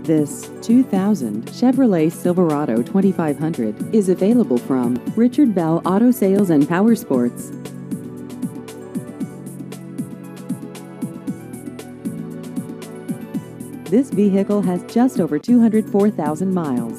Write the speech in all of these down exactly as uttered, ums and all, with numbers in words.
This two thousand Chevrolet Silverado twenty-five hundred is available from Richard Bell Auto Sales and Power Sports. This vehicle has just over two hundred four thousand miles.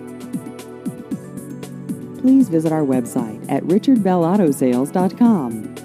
Please visit our website at richard bell auto sales dot com.